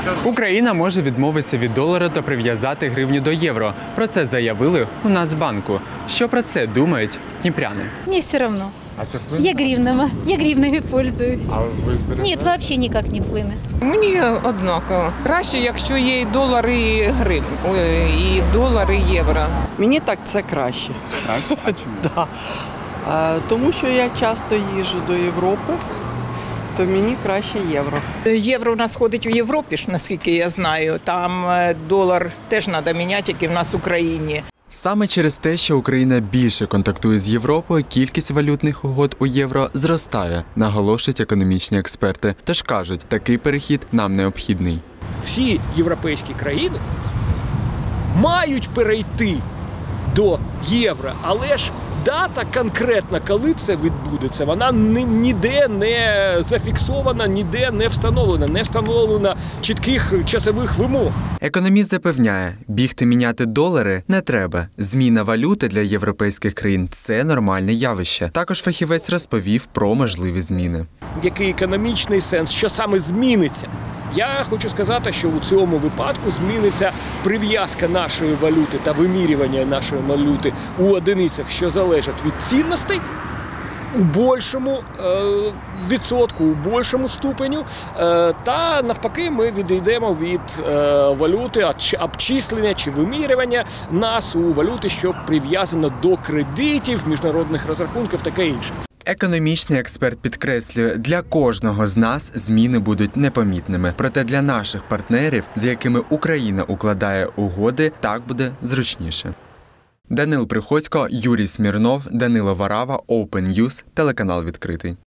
Україна може відмовитися від долара та прив'язати гривню до євро. Про це заявили у Нацбанку. Що про це думають дніпряни? Мне все равно. А це вплине? Я гривнами пользуюсь. А ви зберете? Нет, вообще никак не вплине. Мені однаково. Краще, якщо є і долар, і гривень, і долар, і євро. Мені так це краще. Краще? А чому? Да. Тому що я часто їжджу до Європи, то мені краще євро. Євро у нас ходить у Європі, ж, наскільки я знаю. Там долар теж треба міняти, як і в нас в Україні. Саме через те, що Україна більше контактує з Європою, кількість валютних угод у євро зростає, наголошують економічні експерти. Тож кажуть, такий перехід нам необхідний. Всі європейські країни мають перейти до євро, але ж дата конкретна, коли це відбудеться, вона ніде не зафіксована, ніде не встановлена чітких часових вимог. Економіст запевняє, бігти міняти долари не треба. Зміна валюти для європейських країн – це нормальне явище. Також фахівець розповів про можливі зміни. Який економічний сенс, що саме зміниться? Я хочу сказати, що у цьому випадку зміниться прив'язка нашої валюти та вимірювання нашої валюти у одиницях, що залежать від цінностей, у більшому відсотку, у більшому ступеню, та навпаки ми відійдемо від валюти, обчислення чи вимірювання нас у валюти, що прив'язано до кредитів, міжнародних розрахунків, таке інше. Економічний експерт підкреслює, для кожного з нас зміни будуть непомітними. Проте для наших партнерів, з якими Україна укладає угоди, так буде зручніше. Данил Приходько, Юрій Смірнов, Данило Варава, Open News, телеканал «Відкритий».